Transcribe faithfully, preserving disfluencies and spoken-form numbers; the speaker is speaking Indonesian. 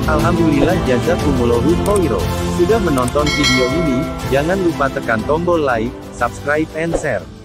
Alhamdulillah, jazakumullahu khairan. Sudah menonton video ini, jangan lupa tekan tombol like, subscribe and share.